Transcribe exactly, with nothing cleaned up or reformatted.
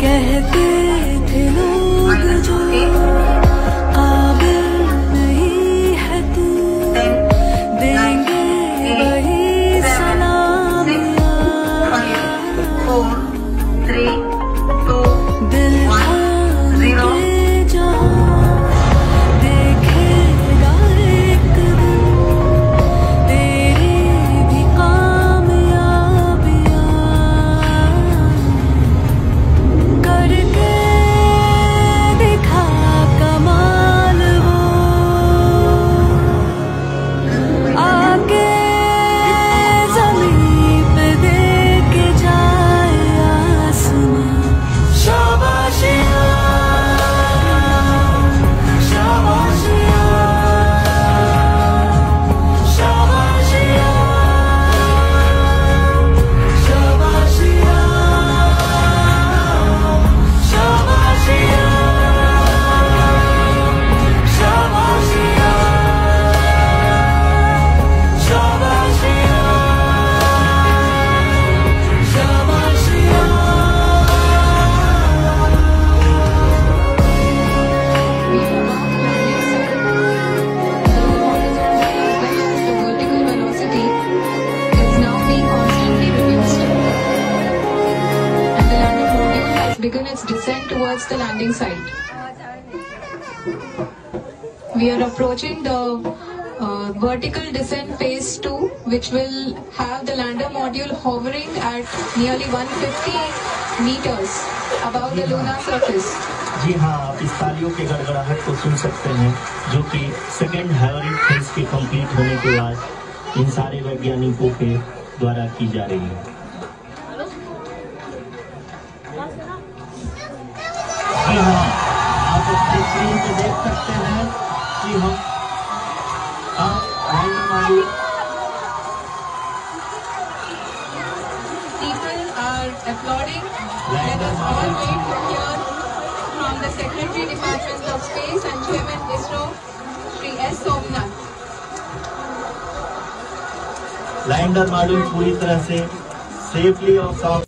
कहते थे लोग जो काबिल नहीं है तू, देंगे वही सलामियां। दिल थाम के जहाँ देखेगा एक दिन तेरी भी कामयाबियां। करके दिखा कमाल वो, आके ज़मीं पे दे के जाए आसमां। शाबाशियाँ, शाबाशियाँ, शाबाशियाँ, शाबाशियाँ, शाबाशियाँ, शाबाशियाँ, शाबाशियाँ, शाबाशियाँ। Begun its descent towards the landing site. We are approaching the uh, vertical descent phase two, which will have the lander module hovering at nearly one hundred fifty meters above the lunar surface. जी हाँ, आप इस तालियों के गड़गड़ाहट को सुन सकते हैं, जो कि सेकेंड हैवरिंग फेज के कंप्लीट होने के बाद इन सारे वैज्ञानिकों के द्वारा की जा रही है। जी हाँ, आप अपनी स्क्रीन पे देख सकते हैं कि हम आप lander module People are applauding. Let us all wait to hear from the Secretary Department of Space and Chairman ISRO, Shri S. Somnath. Lander module पूरी तरह से सेफली और सॉफ्ट